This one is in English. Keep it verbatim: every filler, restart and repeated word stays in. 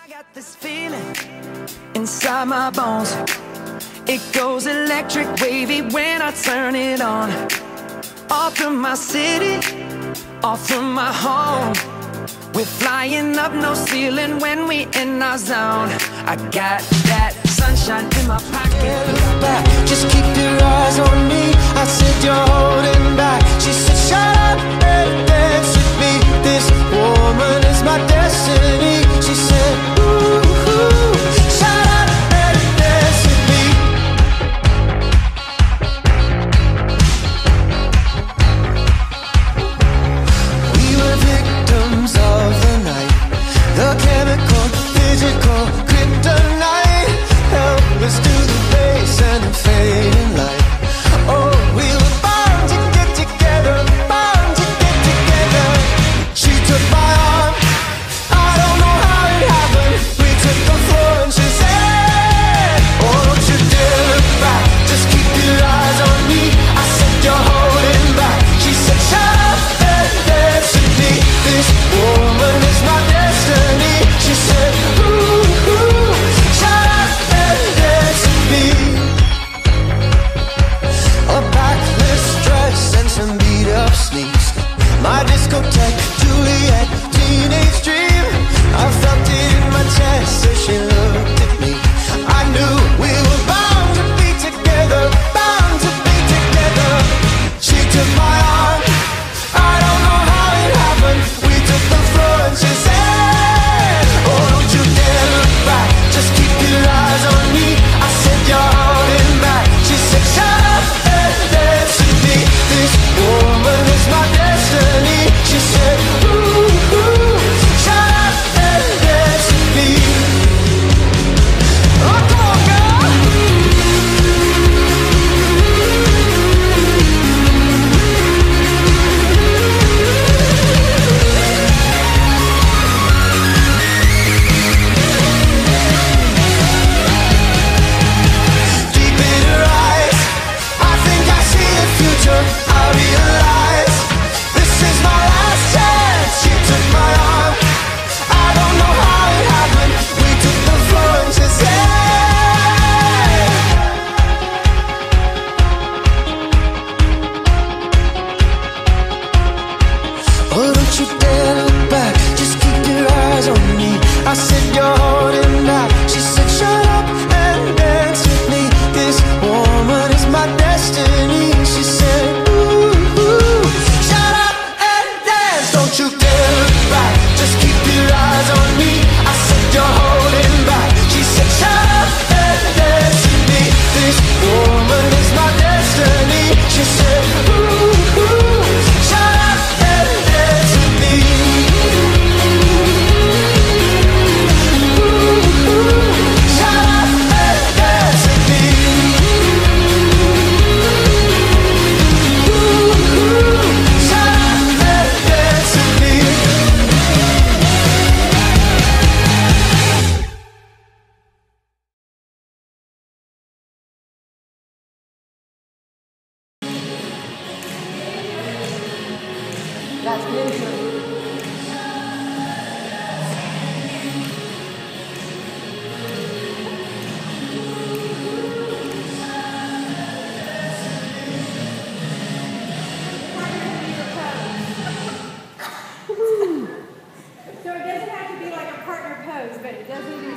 I got this feeling inside my bones. It goes electric wavy when I turn it on. Off from my city, off from my home. We're flying up, no ceiling when we in our zone. I got that sunshine in my pocket. Look back, just keep your eyes on me. I said you're holding back. She said shut up and dance with me. This woman is my destiny. She said ooh, ooh, shut up and dance with me. We were victims of the night, the chemical, physical, kryptonite. Helpless to the base and the fading light. Oh, we were bound to get together, bound to get together. She took my arm, I don't know how it happened. We took the floor and she said, oh, don't you dare look back, just keep your eyes on me. I said you're holding back. She said shut up and dance with me. This woman is my destiny. She said ooh, ooh, shut up and dance with me. A backless dress and some beat up sneaks. My discotheque, Juliet, teenage dream. I felt it in my chest as she looked at me. I knew we were bound to be together, bound to be together. She took my arm, I don't know how it happened. We took the floor and she said, oh, don't you dare look back, just keep your eyes on me. I said you're holding back. She said shut up and dance with me. This woman is my destiny. She said ooh, ooh, shut up and dance with me. Oh, come on, girl. Deep in her eyes, I think I see the future. I realize this is my last chance. She took my arm, I don't know how it happened. We took the floor and she said, oh, don't you dare look back, just keep your eyes on me. I said you're holding back. She said shut up and dance with me. This woman is my destiny. She said ooh, ooh, shut up and dance. Don't you dare look back, just keep your eyes on me. I said you're holding back. She said shut up and dance with me. This woman is my destiny. She said ooh, ooh, shut up and dance with me. Ooh, ooh, shut up and dance with me. Ooh, ooh, shut up and dance with me. That's beautiful. So it doesn't have to be like a partner pose, but it does need to be